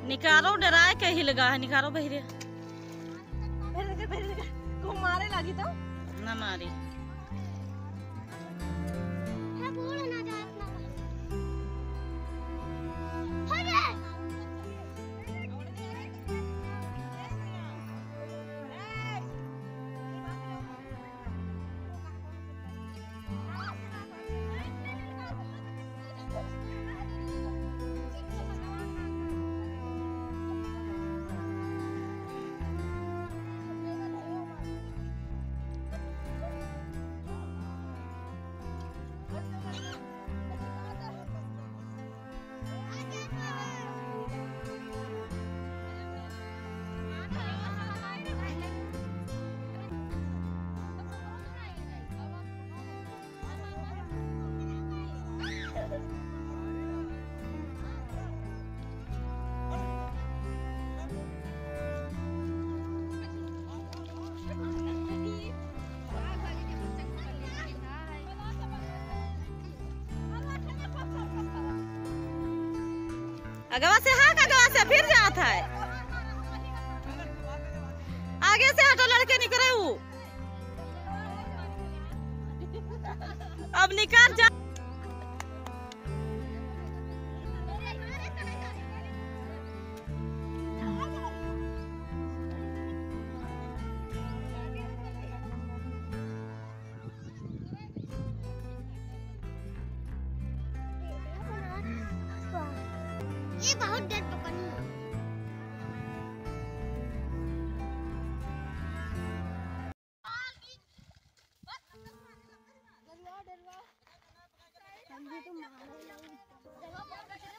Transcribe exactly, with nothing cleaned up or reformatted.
निकारो डराए के ही लगा है। निकारो बहिरे को मारे लगी तो ना मारी। अगवा से हाँ अगवा से फिर जाता है। आगे से हटो लड़के निकले वो। अब निकाल जा। ये बहुत डर पकड़नी है।